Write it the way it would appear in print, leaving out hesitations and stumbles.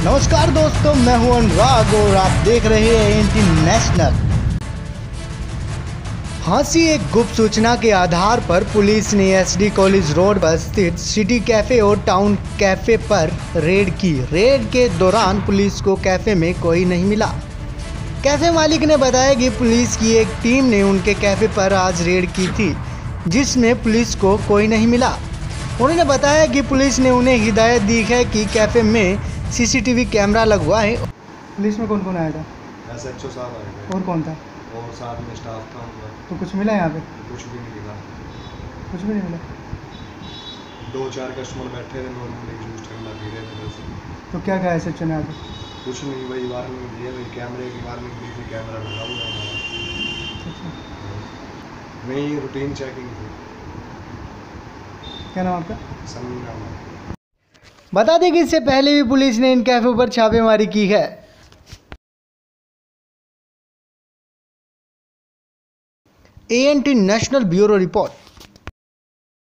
नमस्कार दोस्तों, मैं हूं अनुराग और आप देख रहे हैं इंटरनेशनल। हांसी एक गुप्त सूचना के आधार पर पुलिस ने एसडी कॉलेज रोड पर स्थित सिटी कैफे और टाउन कैफे पर रेड की। रेड के दौरान पुलिस को कैफे में कोई नहीं मिला। कैफे मालिक ने बताया कि पुलिस की एक टीम ने उनके कैफे पर आज रेड की थी, जिसमें पुलिस को कोई नहीं मिला। उन्होंने बताया कि पुलिस ने उन्हें हिदायत दी है कि कैफे में सीसीटीवी कैमरा लगवा है। पुलिस में कौन कौन आया था? एसएचओ साहब आए थे और कौन था? और साथ में स्टाफ था उनका। तो कुछ मिला यहाँ पे? कुछ भी नहीं मिला। कुछ भी नहीं मिला। 2-4 कस्टमर बैठे थे, नॉर्मली जूस ठंडा पी रहे थे बस। तो क्या कहा एसएचओ ने आगे? कुछ नहीं, वही वार्निंग दी है, वही कैमरे की वार्निंग दी थी, कैमरा लगा हुआ है हमारा। नहीं, रूटीन चेकिंग थी। क्या नाम आपका? सनी नाम है। बता दें कि इससे पहले भी पुलिस ने इन कैफे पर छापेमारी की है। ANT national bureau report.